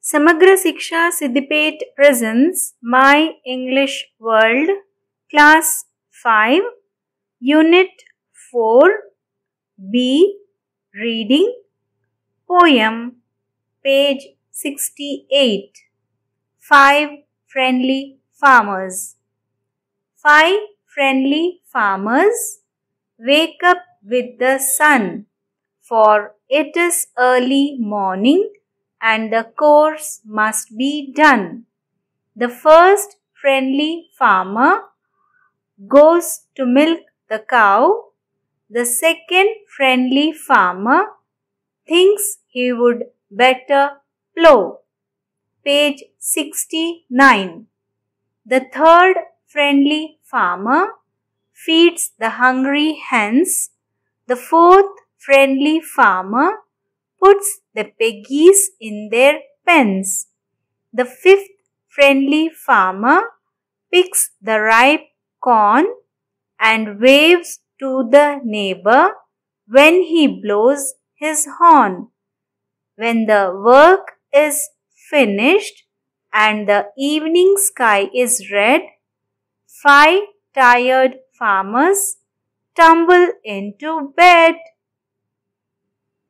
Samagra Shiksha Siddipet presents My English World, Class 5, Unit 4, B, Reading, Poem, page 68. 5 Friendly Farmers. 5 friendly farmers wake up with the sun, for it is early morning and the course must be done. The first friendly farmer goes to milk the cow. The second friendly farmer thinks he would better plow. Page 69. The third friendly farmer feeds the hungry hens. The fourth friendly farmer puts the piggies in their pens. The fifth friendly farmer picks the ripe corn and waves to the neighbor when he blows his horn. When the work is finished and the evening sky is red, 5 tired farmers tumble into bed.